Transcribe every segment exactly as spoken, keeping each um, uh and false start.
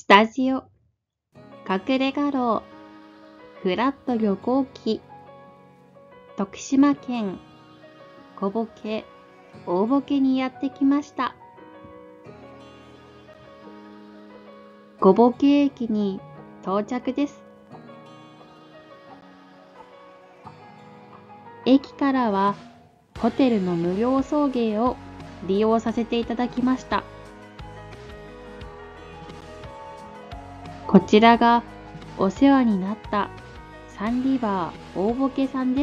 スタジオ隠れ家老フラット旅行記徳島県小ボケ大ボケにやってきました。小ボケ駅に到着です。駅からはホテルの無料送迎を利用させていただきました。こちらがお世話になったサンリバー大ボケさんです。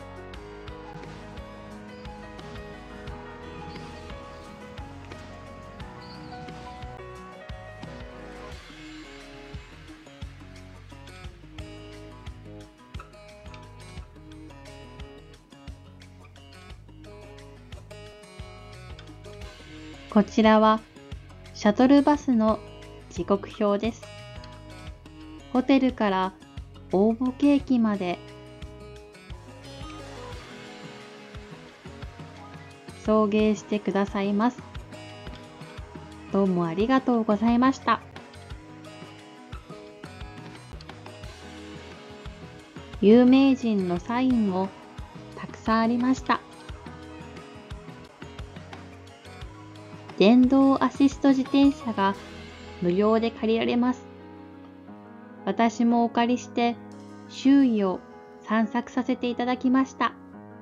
こちらはシャトルバスの時刻表です。ホテルから大ボケ駅まで送迎してくださいます。どうもありがとうございました。有名人のサインもたくさんありました。電動アシスト自転車が無料で借りられます。私もお借りして周囲を散策させていただきました。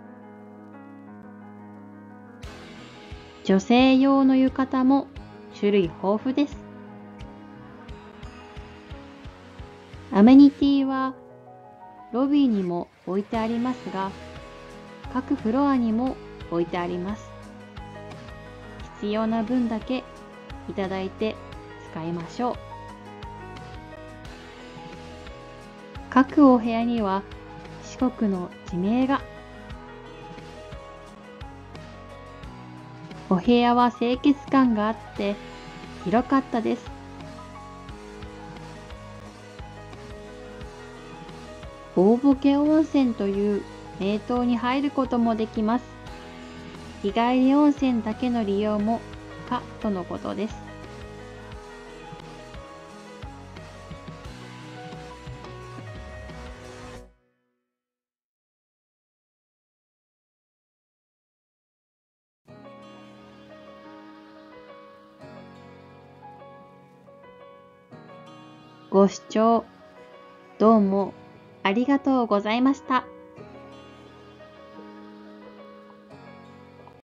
女性用の浴衣も種類豊富です。アメニティはロビーにも置いてありますが、各フロアにも置いてあります。必要な分だけいただいて使いましょう。各お部屋には四国の地名が。お部屋は清潔感があって広かったです。大ボケ温泉という名湯に入ることもできます。日帰り温泉だけの利用も可とのことです。ご視聴どうもありがとうございました。